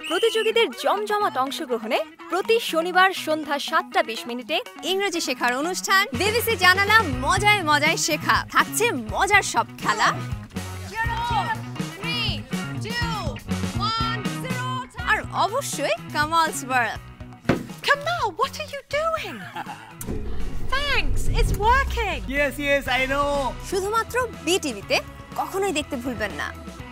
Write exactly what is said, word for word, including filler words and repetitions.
প্রতিযোগীদের জমজমাট অংশগ্রহণে প্রতি শনিবার সন্ধ্যা সাতটা বিশ মিনিটে ইংরেজি শেখার অনুষ্ঠান বিবিসি জানালা মজায় মজায় শেখা থাকছে মজার সব খেলা আর অবশ্যই Kamal's world. Kamal, what are you doing? Thanks, it's working. Yes, yes, I know. শুধুমাত্র বিটিভিতে কখনোই দেখতে ভুলবেন না।